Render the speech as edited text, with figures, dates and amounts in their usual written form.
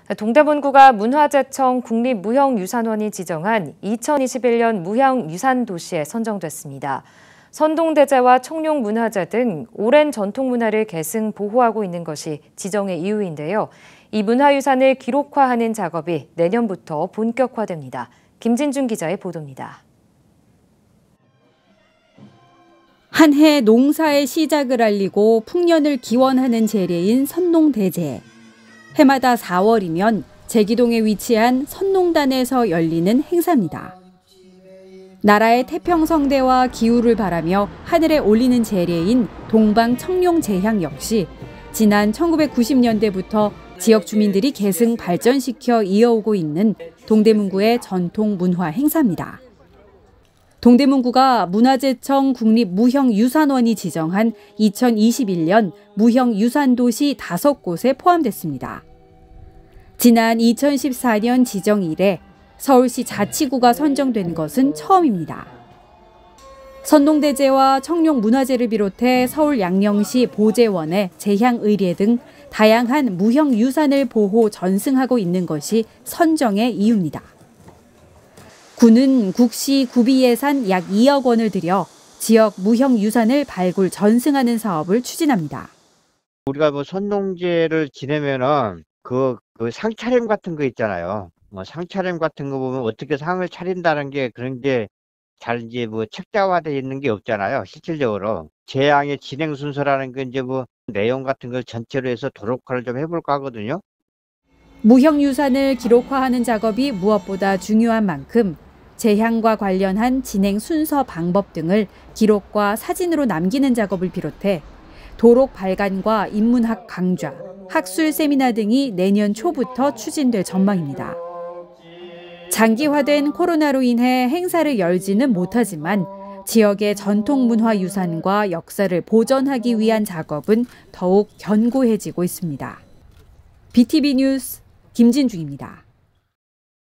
동대문구가 문화재청 국립무형유산원이 지정한 2021년 무형유산도시에 선정됐습니다. 선동대제와 청룡문화재 등 오랜 전통문화를 계승 보호하고 있는 것이 지정의 이유인데요. 이 문화유산을 기록화하는 작업이 내년부터 본격화됩니다. 김진중 기자의 보도입니다. 한 해 농사의 시작을 알리고 풍년을 기원하는 재래인 선농대제. 해마다 4월이면 제기동에 위치한 선농단에서 열리는 행사입니다. 나라의 태평성대와 기후를 바라며 하늘에 올리는 재래인 동방청룡제향 역시 지난 1990년대부터 지역 주민들이 계승 발전시켜 이어오고 있는 동대문구의 전통 문화 행사입니다. 동대문구가 문화재청 국립무형유산원이 지정한 2021년 무형유산도시 5곳에 포함됐습니다. 지난 2014년 지정 이래 서울시 자치구가 선정된 것은 처음입니다. 선동대제와 청룡문화재를 비롯해 서울 양령시 보재원의 제향의례 등 다양한 무형유산을 보호 전승하고 있는 것이 선정의 이유입니다. 구는 국시 구비 예산 약 2억 원을 들여 지역 무형유산을 발굴 전승하는 사업을 추진합니다. 우리가 선농제를 지내면은 그 상차림 같은 거 있잖아요. 상차림 같은 거 보면 어떻게 상을 차린다는 게 그런 게 잘 이제 책자화되어 있는 게 없잖아요. 실질적으로 제향의 진행 순서라는 게 이제 내용 같은 걸 전체로 해서 도록화를 좀 해볼까 하거든요. 무형유산을 기록화하는 작업이 무엇보다 중요한 만큼 제향과 관련한 진행 순서 방법 등을 기록과 사진으로 남기는 작업을 비롯해 도록 발간과 인문학 강좌, 학술 세미나 등이 내년 초부터 추진될 전망입니다. 장기화된 코로나로 인해 행사를 열지는 못하지만 지역의 전통문화유산과 역사를 보존하기 위한 작업은 더욱 견고해지고 있습니다. BTV 뉴스 김진중입니다.